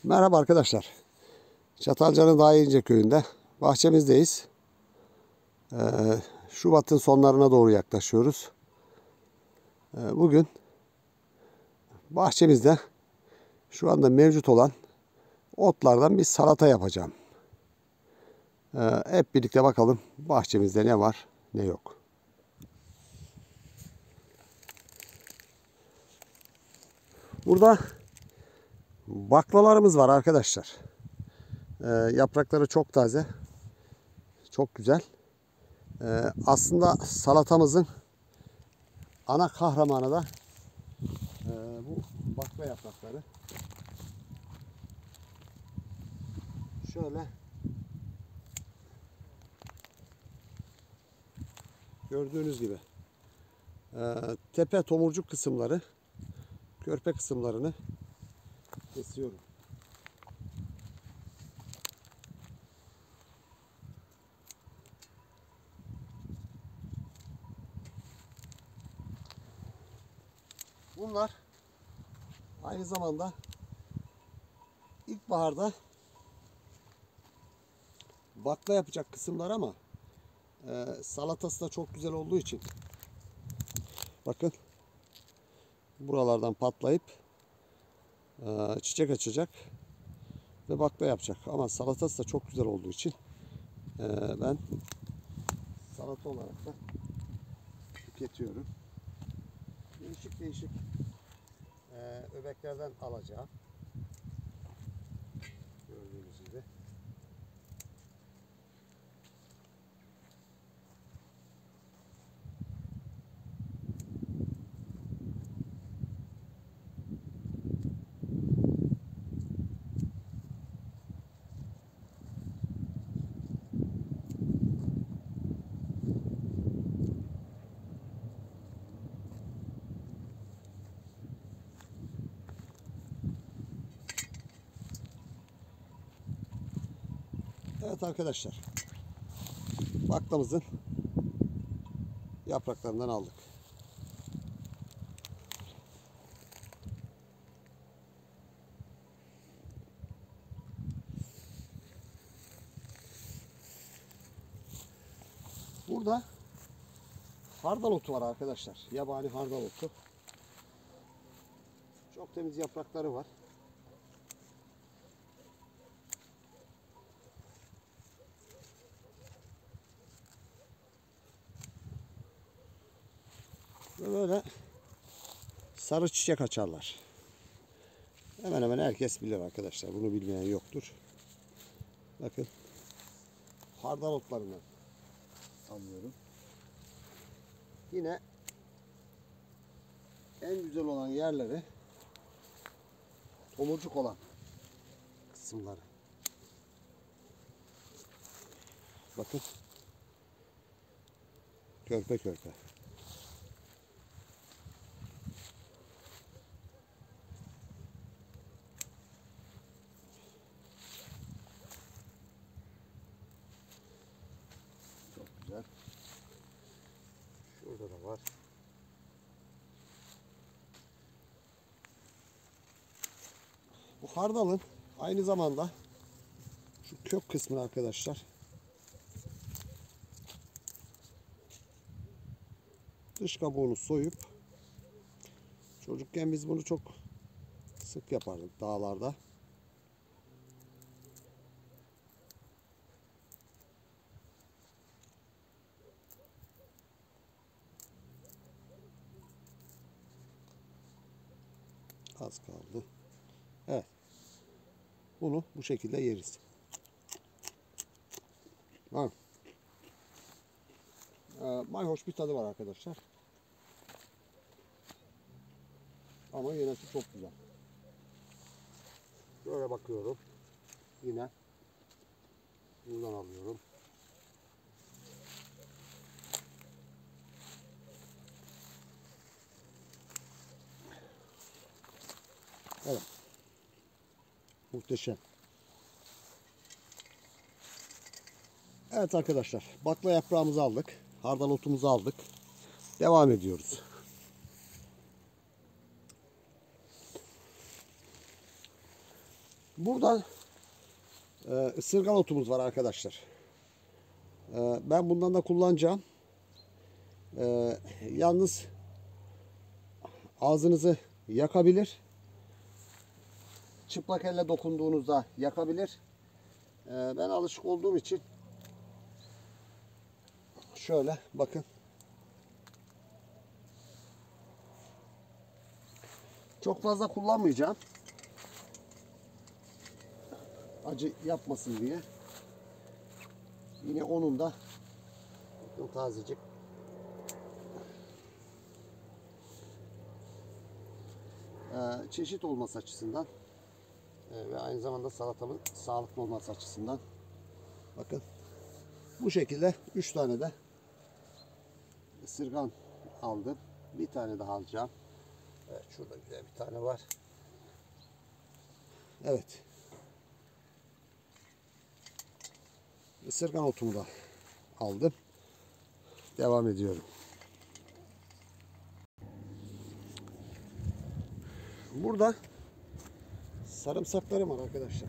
Merhaba arkadaşlar. Çatalca'nın Dağince köyünde bahçemizdeyiz. Şubat'ın sonlarına doğru yaklaşıyoruz. Bugün bahçemizde şu anda mevcut olan otlardan bir salata yapacağım. Hep birlikte bakalım bahçemizde ne var ne yok. Burada baklalarımız var arkadaşlar. Yaprakları çok taze. Çok güzel. Aslında salatamızın ana kahramanı da bu bakla yaprakları. Şöyle gördüğünüz gibi tepe tomurcuk kısımları, körpe kısımlarını kesiyorum. Bunlar aynı zamanda ilkbaharda bakla yapacak kısımlar ama salatası da çok güzel olduğu için bakın buralardan patlayıp çiçek açacak ve bakla yapacak. Ama salatası da çok güzel olduğu için ben salata olarak da tüketiyorum. Değişik değişik öbeklerden alacağım. Gördüğünüz gibi. Evet arkadaşlar, baklamızın yapraklarından aldık. Burada hardal otu var arkadaşlar. Yabani hardal otu. Çok temiz yaprakları var. Ve böyle sarı çiçek açarlar. Hemen hemen herkes bilir arkadaşlar. Bunu bilmeyen yoktur. Bakın. Hardal otlarını alıyorum. Yine en güzel olan yerleri tomurcuk olan kısımları. Bakın. Körpe körpe. Çok güzel. Şurada da var. Bu hardalın aynı zamanda şu kök kısmını arkadaşlar dış kabuğunu soyup çocukken biz bunu çok sık yapardık dağlarda. Az kaldı. Evet. Bunu bu şekilde yeriz. Ha. Mayhoş bir tadı var arkadaşlar. Ama yenesi çok güzel. Böyle bakıyorum. Yine buradan alıyorum. Evet. Muhteşem. Evet arkadaşlar. Bakla yaprağımızı aldık. Hardal otumuzu aldık. Devam ediyoruz. Burada ısırgan otumuz var arkadaşlar. Ben bundan da kullanacağım. Yalnız ağzınızı yakabilir. Çıplak elle dokunduğunuzda yakabilir. Ben alışık olduğum için şöyle bakın. Çok fazla kullanmayacağım. Acı yapmasın diye. Yine onun da tazecik çeşit olması açısından ve aynı zamanda salatamın sağlıklı olması açısından bakın bu şekilde 3 tane de ısırgan aldım. Bir tane daha alacağım. Evet, şurada güzel bir tane var. Evet. Isırgan otumu da aldım. Devam ediyorum. Burada sarımsaklarım var arkadaşlar.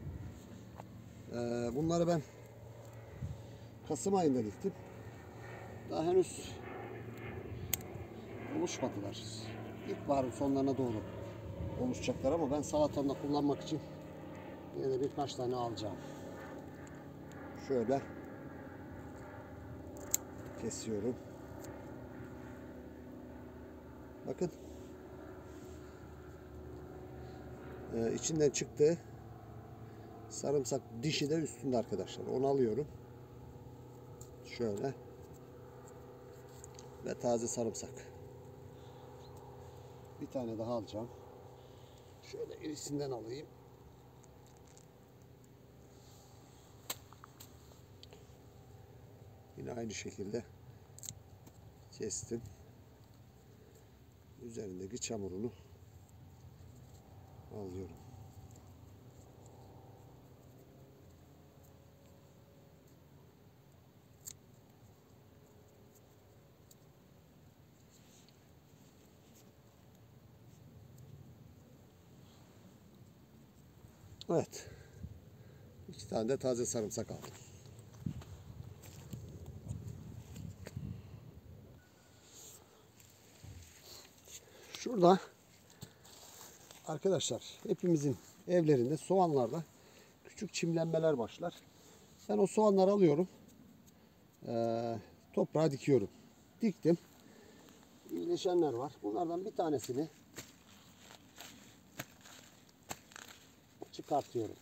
Bunları ben Kasım ayında diktim. Daha henüz oluşmadılar. İlkbaharın sonlarına doğru oluşacaklar ama ben salatamda kullanmak için yine de birkaç tane alacağım. Şöyle kesiyorum. Bakın. İçinden çıktı. Sarımsak dişi de üstünde arkadaşlar. Onu alıyorum. Şöyle. Ve taze sarımsak. Bir tane daha alacağım. Şöyle irisinden alayım. Yine aynı şekilde kestim. Üzerindeki çamurunu alıyorum. Evet. 2 tane de taze sarımsak aldım. Şurada arkadaşlar hepimizin evlerinde soğanlarda küçük çimlenmeler başlar. Ben o soğanları alıyorum. Toprağa dikiyorum. Diktim. İyileşenler var. Bunlardan bir tanesini çıkartıyorum.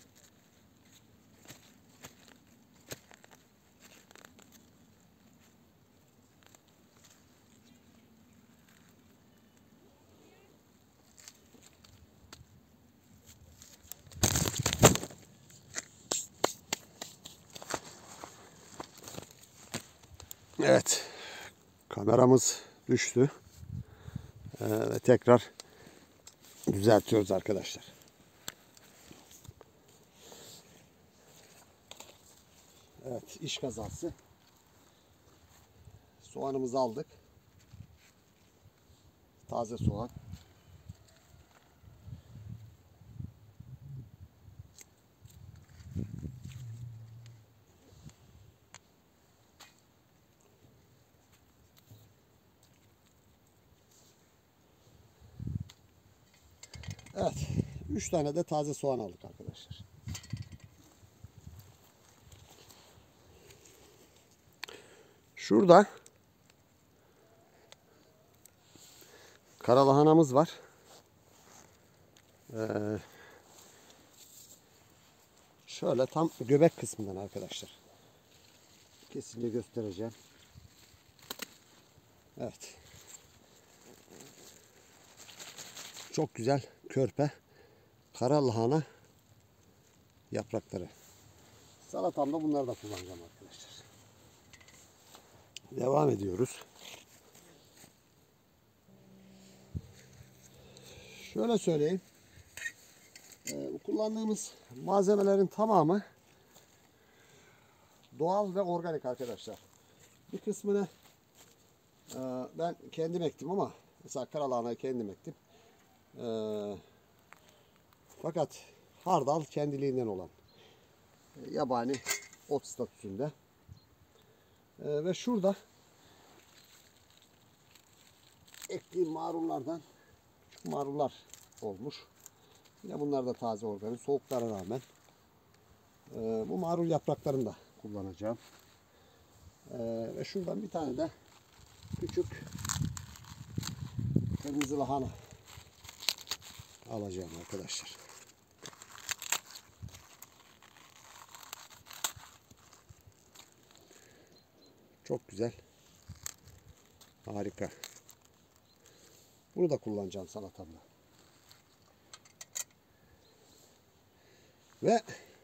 Evet. Kameramız düştü. Ve tekrar düzeltiyoruz arkadaşlar. Evet, iş kazası. Soğanımızı aldık. Taze soğan. Evet. 3 tane de taze soğan aldık arkadaşlar. Şurada karalahanamız var. Şöyle tam göbek kısmından arkadaşlar. Kesince göstereceğim. Evet. Çok güzel körpe karalahana yaprakları. Salatamda bunları da kullanacağım arkadaşlar. Devam ediyoruz. Şöyle söyleyeyim. Kullandığımız malzemelerin tamamı doğal ve organik arkadaşlar. Bir kısmını ben kendim ektim ama mesela karalahanayı kendim ektim. Fakat hardal kendiliğinden olan yabani ot statüsünde. Ve şurada ektiğim marullardan marullar olmuş. Yine bunlar da taze organik. Soğuklara rağmen bu marul yapraklarını da kullanacağım. Ve şuradan bir tane de küçük kırmızı lahana alacağım arkadaşlar. Çok güzel. Harika. Bunu da kullanacağım salatamda. Ve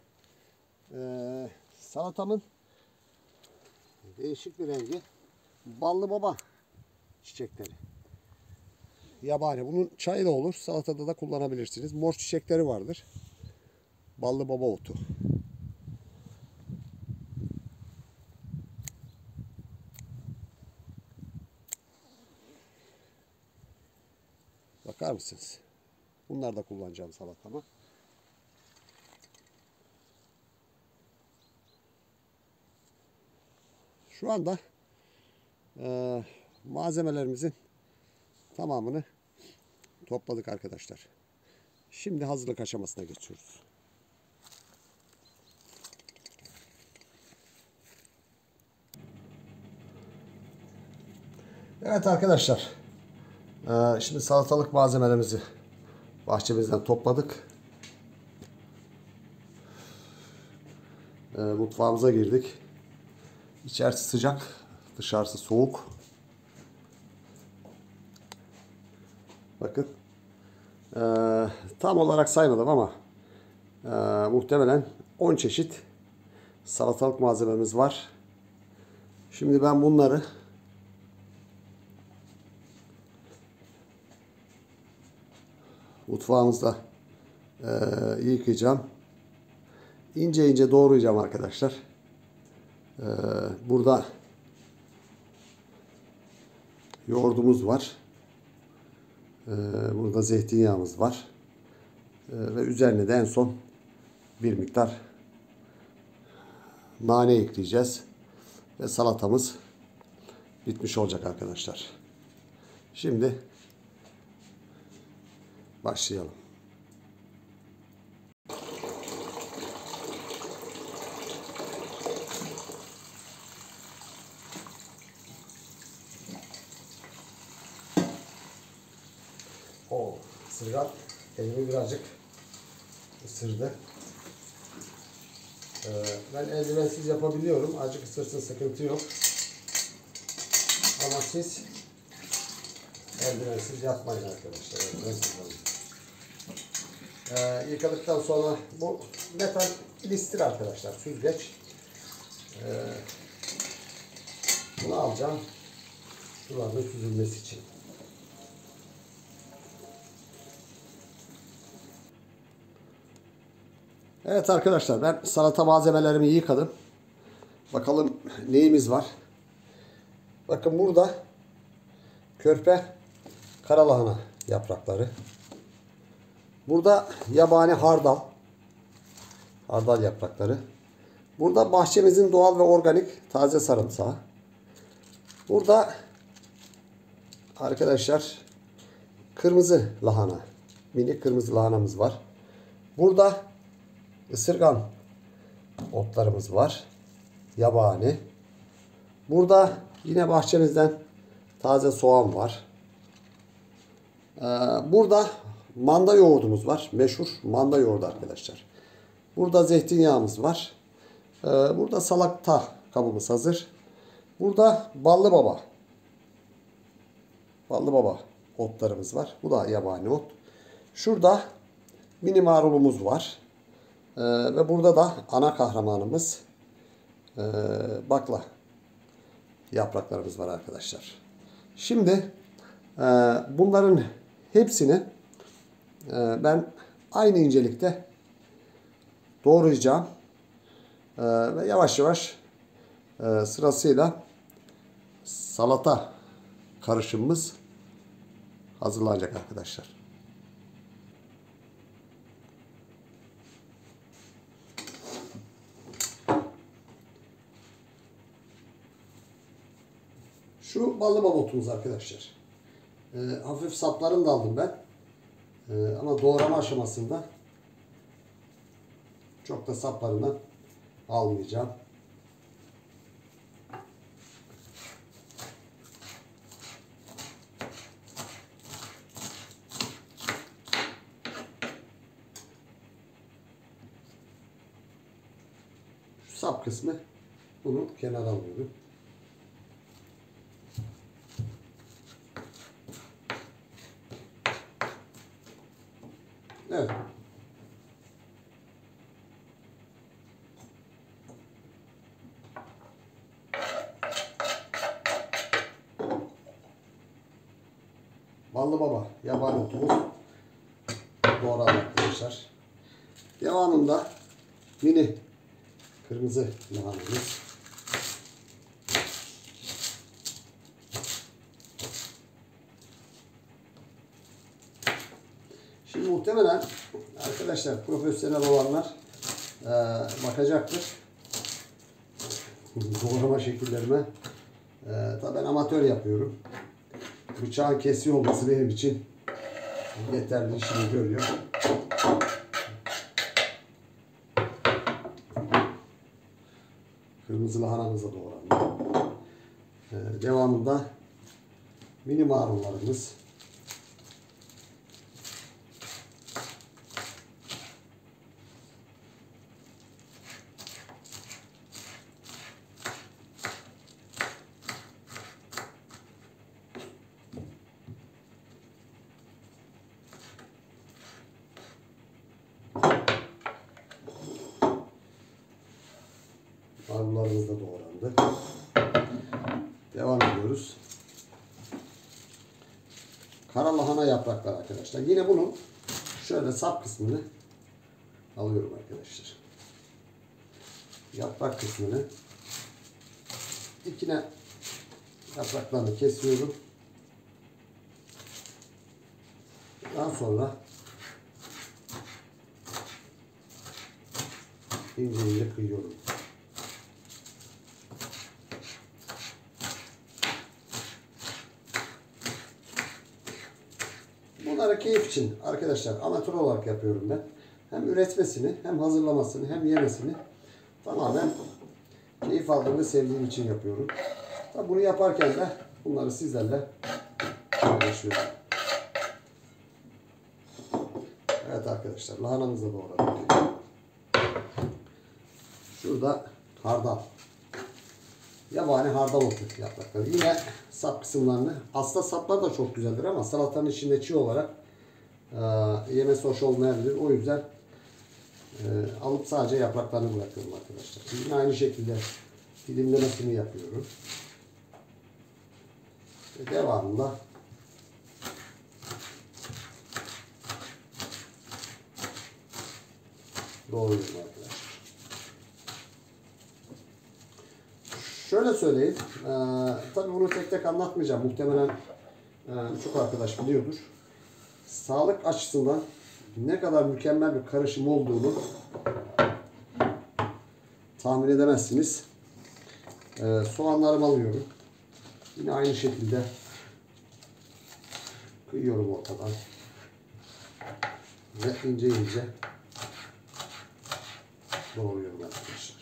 salatamın değişik bir rengi ballı baba çiçekleri. Yabani. Bunun çayı da olur. Salatada da kullanabilirsiniz. Mor çiçekleri vardır. Ballı baba otu. Bakar mısınız? Bunları da kullanacağım salatama. Şu anda malzemelerimizin tamamını topladık arkadaşlar. Şimdi hazırlık aşamasına geçiyoruz. Evet arkadaşlar. Şimdi salatalık malzemelerimizi bahçemizden topladık. Mutfağımıza girdik. İçerisi sıcak, dışarısı soğuk. Bakın. Tam olarak saymadım ama muhtemelen 10 çeşit salatalık malzememiz var. Şimdi ben bunları mutfağımızda yıkayacağım. İnce ince doğrayacağım arkadaşlar. Burada yoğurdumuz var. Burada zeytinyağımız var. Ve üzerine de en son bir miktar nane ekleyeceğiz. Ve salatamız bitmiş olacak arkadaşlar. Şimdi başlayalım. O ısırgan elimi birazcık ısırdı. Ben eldivensiz yapabiliyorum. Azıcık ısırsın, sıkıntı yok. Ama siz eldivensiz yapmayın arkadaşlar. Eldivensiz alın. Yıkadıktan sonra bu metal listir arkadaşlar. Süzgeç. Bunu alacağım. Sularının süzülmesi için. Evet arkadaşlar, ben salata malzemelerimi yıkadım. Bakalım neyimiz var. Bakın burada körpe karalahana yaprakları. Burada yabani hardal. Hardal yaprakları. Burada bahçemizin doğal ve organik taze sarımsağı. Burada arkadaşlar kırmızı lahana. Minik kırmızı lahanamız var. Burada ısırgan otlarımız var. Yabani. Burada yine bahçemizden taze soğan var. Burada manda yoğurdumuz var. Meşhur manda yoğurdu arkadaşlar. Burada zeytinyağımız var. Burada salata kabımız hazır. Burada ballı baba. Ballı baba otlarımız var. Bu da yabani ot. Şurada mini marulumuz var. Ve burada da ana kahramanımız bakla yapraklarımız var arkadaşlar. Şimdi bunların hepsini ben aynı incelikte doğrayacağım. Ve yavaş yavaş sırasıyla salata karışımımız hazırlanacak arkadaşlar. Şu ballı babotumuz arkadaşlar. Hafif saplarını da aldım ben. Ama doğrama aşamasında çok da saplarından almayacağım. Şu sap kısmı, bunu kenara alıyorum. Evet. Ballı baba yabani otumuz doğradı arkadaşlar. Devamında mini kırmızı lahanamız. Şimdi muhtemelen arkadaşlar profesyonel olanlar bakacaktır doğrama şekillerime. Tabii ben amatör yapıyorum. Bıçağın kesiyor olması benim için yeterli, işimi görüyor. Kırmızı lahanamız da doğrandı. Devamında mini marullarımız. Marullarımız da doğrandı. Devam ediyoruz. Kara lahana yaprakları arkadaşlar. Yine bunun şöyle sap kısmını alıyorum arkadaşlar. Yaprak kısmını dikine yapraklarını kesiyorum. Daha sonra ince ince kıyıyorum. Bunları keyif için arkadaşlar amatör olarak yapıyorum ben. Hem üretmesini, hem hazırlamasını, hem yemesini tamamen keyif aldığım ve sevdiğim için yapıyorum. Tabii bunu yaparken de bunları sizlerle paylaşıyorum. Evet arkadaşlar, lahanamızı da doğradık. Şurada hardal. Yabani hardal otu yaprakları. Yine sap kısımlarını. Aslında saplar da çok güzeldir ama salatanın içinde çiğ olarak yemesi hoş olmayabilir. O yüzden alıp sadece yapraklarını bırakıyorum arkadaşlar. Yine aynı şekilde dilimlemesini yapıyorum. Ve devamında doğruyorum arkadaşlar. Şöyle söyleyeyim. Tabii bunu tek tek anlatmayacağım. Muhtemelen çok arkadaş biliyordur. Sağlık açısından ne kadar mükemmel bir karışım olduğunu tahmin edemezsiniz. Soğanlarımı alıyorum. Yine aynı şekilde kıyıyorum ortadan. Ve ince ince doğruyorum arkadaşlar.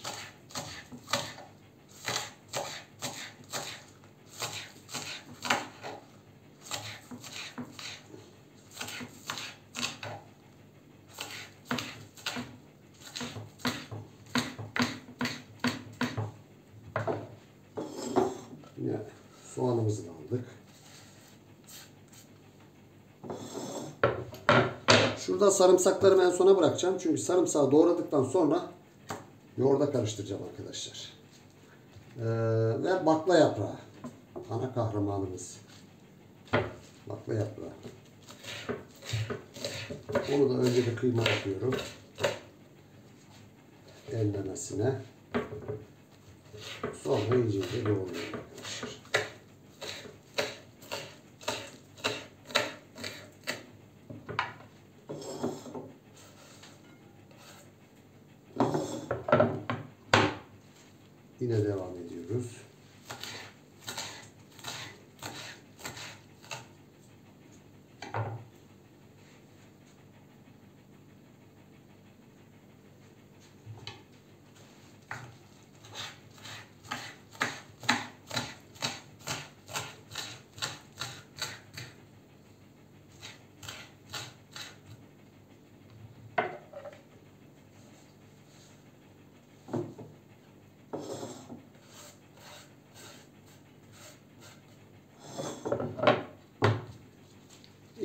Yine soğanımızı da aldık. Şurada sarımsaklarımı en sona bırakacağım. Çünkü sarımsağı doğradıktan sonra yoğurda karıştıracağım arkadaşlar. Ve bakla yaprağı. Ana kahramanımız. Bakla yaprağı. Onu da önce bir kıyma yapıyorum. Ellemesine. Sonra ince ince doğruyorum arkadaşlar. Yine devam ediyoruz.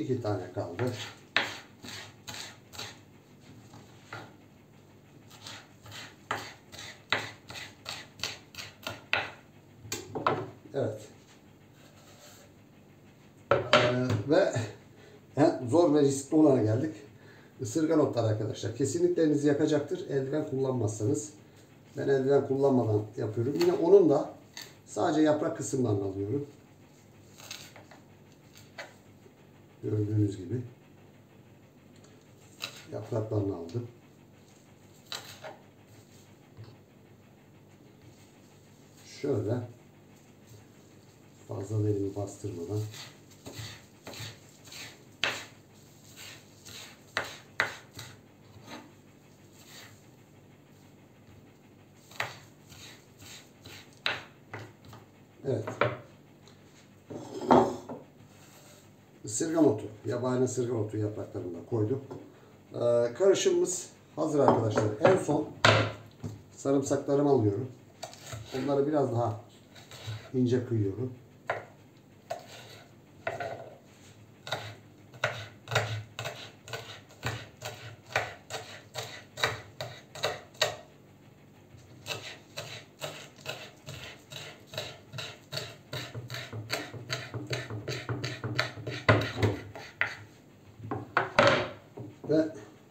2 tane kaldı. Evet. Ve zor ve riskli olana geldik. Isırgan otları arkadaşlar. Kesinlikle elinizi yakacaktır. Eldiven kullanmazsanız. Ben eldiven kullanmadan yapıyorum. Yine onun da sadece yaprak kısımlarını alıyorum. Gördüğünüz gibi. Yapraklarını aldım. Şöyle fazla da elimi bastırmadan evet. Isırgan otu, yabani ısırgan otu yapraklarını da koyduk. Karışımımız hazır arkadaşlar. En son sarımsaklarımı alıyorum. Onları biraz daha ince kıyıyorum. Ve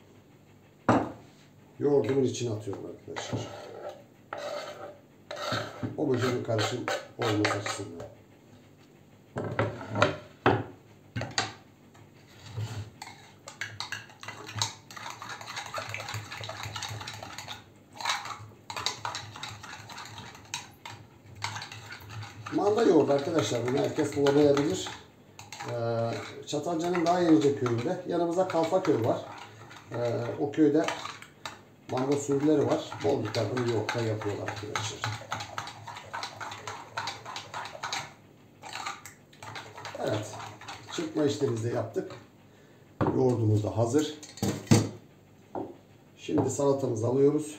yoğurdumun içine atıyorum arkadaşlar. Homojen bir karışım olması açısından. Manda yoğurdu arkadaşlar. Bunu herkes bulamayabilir. Çatalca'nın daha Yenice köyünde yanımızda Kalfaköy var. O köyde manda sürüleri var. Bol miktarda yoğurtla yapıyorlar arkadaşlar. Evet. Çırpma işlemimizi de yaptık. Yoğurdumuz da hazır. Şimdi salatamızı alıyoruz.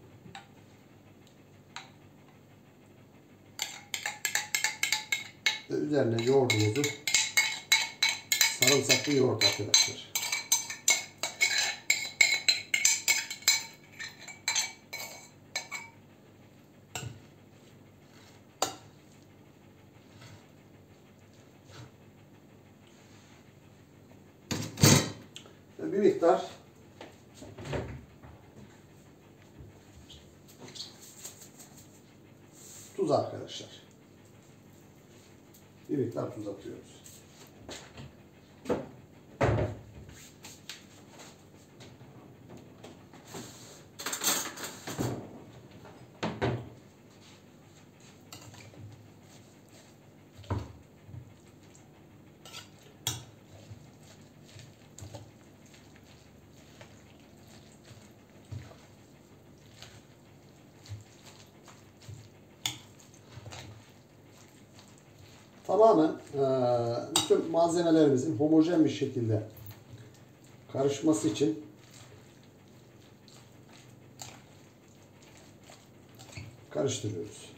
Ve üzerine yoğurdumuzu, sarımsaklı yoğurt arkadaşlar. Ve bir miktar tuz arkadaşlar. Bir miktar tuz atıyoruz. Tamamen bütün malzemelerimizin homojen bir şekilde karışması için karıştırıyoruz.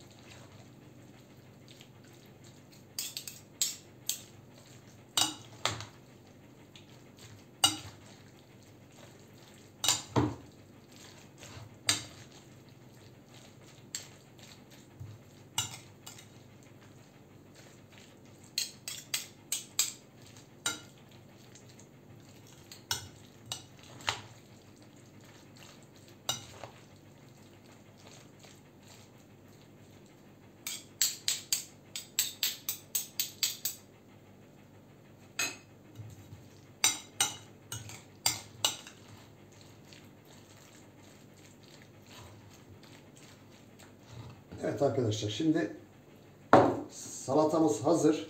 Evet arkadaşlar, şimdi salatamız hazır.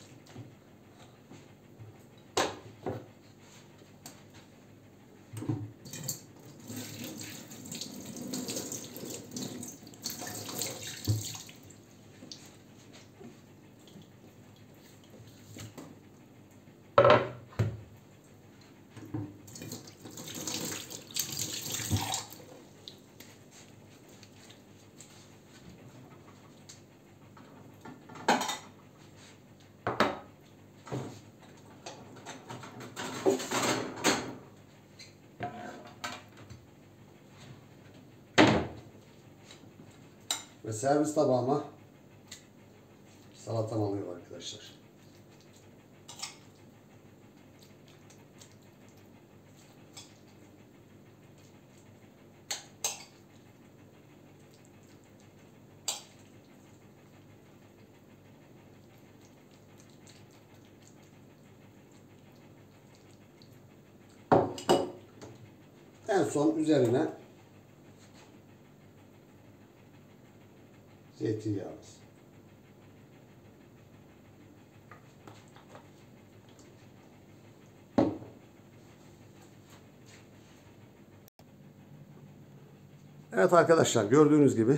Ve servis tabağıma salatam alıyor arkadaşlar. En son üzerine zeytinyağımız. Evet arkadaşlar, gördüğünüz gibi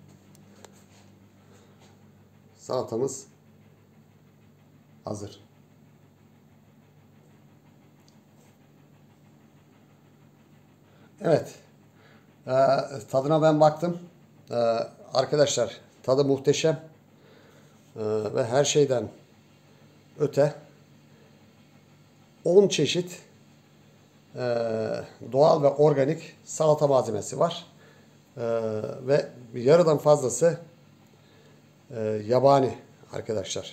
salatamız hazır. Evet. Tadına ben baktım. Arkadaşlar, tadı muhteşem. Ve her şeyden öte 10 çeşit doğal ve organik salata malzemesi var. Ve yarıdan fazlası yabani arkadaşlar.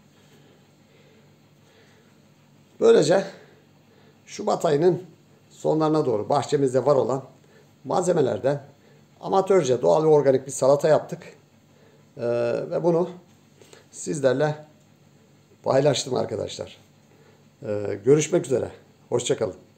Böylece Şubat ayının sonlarına doğru bahçemizde var olan malzemelerden amatörce doğal ve organik bir salata yaptık. Ve bunu sizlerle paylaştım arkadaşlar. Görüşmek üzere. Hoşça kalın.